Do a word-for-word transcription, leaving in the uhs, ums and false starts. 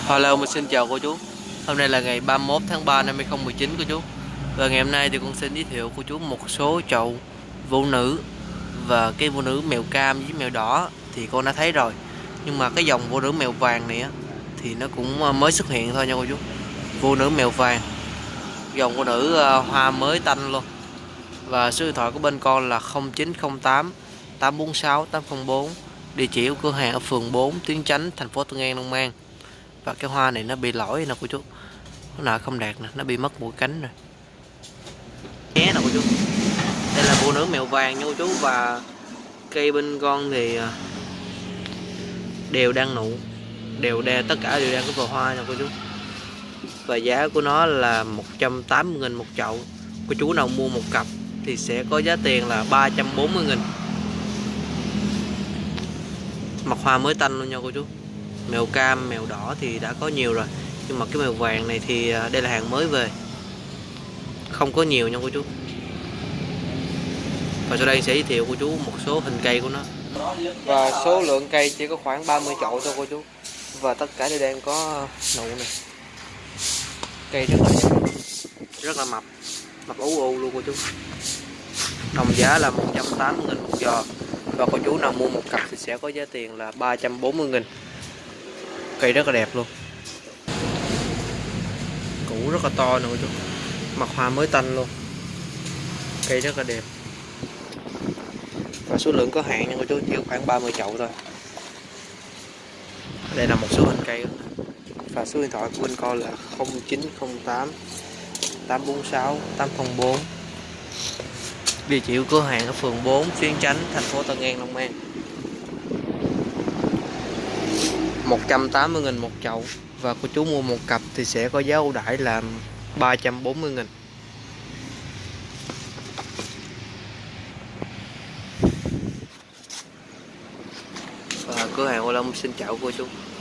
Hello, mình xin chào cô chú. Hôm nay là ngày ba mươi mốt tháng ba năm hai không một chín cô chú. Và ngày hôm nay thì con xin giới thiệu cô chú một số chậu vũ nữ và cái vũ nữ mèo cam với mèo đỏ thì con đã thấy rồi. Nhưng mà cái dòng vũ nữ mèo vàng này á, thì nó cũng mới xuất hiện thôi nha cô chú. Vũ nữ mèo vàng, dòng vũ nữ hoa mới tanh luôn. Và số điện thoại của bên con là không chín không tám tám bốn sáu tám không bốn. Địa chỉ của cửa hàng ở phường bốn, Tuyến Chánh, thành phố Tân An, Long An. Và cái hoa này nó bị lỗi nè cô chú, nó nợ không đạt nè, nó bị mất mũi cánh rồi nhé nè cô chú. Đây là vũ nữ mèo vàng nha cô chú. Và cây bên con thì đều đang nụ, đều đang tất cả đều đang có vào hoa nha cô chú. Và giá của nó là một trăm tám mươi nghìn một chậu. Cô chú nào mua một cặp thì sẽ có giá tiền là ba trăm bốn mươi nghìn. Mặt hoa mới tanh luôn nha cô chú. Mèo cam, mèo đỏ thì đã có nhiều rồi, nhưng mà cái mèo vàng này thì đây là hàng mới về, không có nhiều nha cô chú. Và sau đây sẽ giới thiệu cô chú một số hình cây của nó. Và số lượng cây chỉ có khoảng ba mươi chậu thôi cô chú. Và tất cả đều đang có nụ này. Cây rất là đẹp, rất là mập, mập ú u luôn cô chú. Đồng giá là một trăm tám mươi nghìn một giò. Và cô chú nào mua một cặp thì sẽ có giá tiền là ba trăm bốn mươi nghìn. Cây rất là đẹp luôn, củ rất là to nè cô chú, mặt hoa mới tanh luôn, cây rất là đẹp. Và số lượng có hạn nha cô chú, chỉ có khoảng ba mươi chậu thôi. Đây là một số hình cây. Và số điện thoại của bên con là không chín không tám tám bốn sáu tám không bốn. Địa chỉ của cửa hàng ở phường bốn, Tuyến Chánh, thành phố Tân An, Long An. một trăm tám mươi nghìn một chậu. Và cô chú mua một cặp thì sẽ có giá ưu đãi là ba trăm bốn mươi nghìn. Và cửa hàng Ô Long xin chào cô chú.